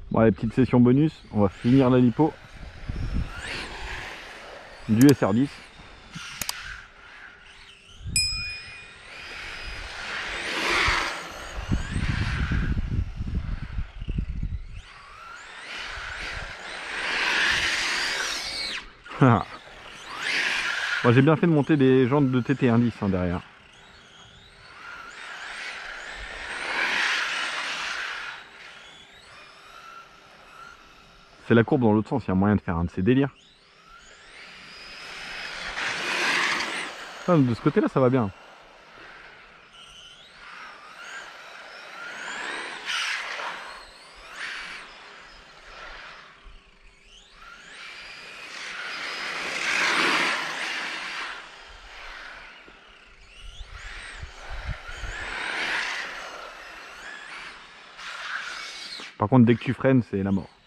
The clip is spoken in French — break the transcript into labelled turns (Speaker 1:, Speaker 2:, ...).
Speaker 1: Bon, les petites sessions bonus, on va finir la lipo du SR10. Moi, j'ai bien fait de monter des jantes de TT 110 hein, derrière. C'est la courbe dans l'autre sens, il y a moyen de faire un de ces délires. Ah, de ce côté-là, ça va bien. Par contre, dès que tu freines, c'est la mort.